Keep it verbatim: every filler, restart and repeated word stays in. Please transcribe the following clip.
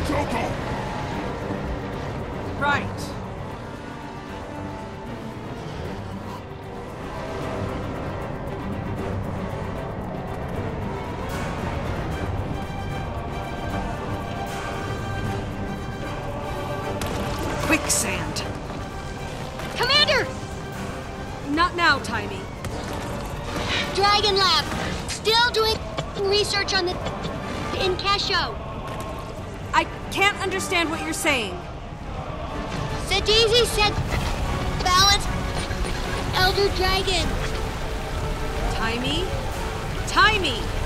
Toko! Right. Quicksand. Commander! Not now, Timey. Dragon Lab, still doing research on the Incasho. I can't understand what you're saying. Sadizi said balance Elder Dragon. Timey? Timey!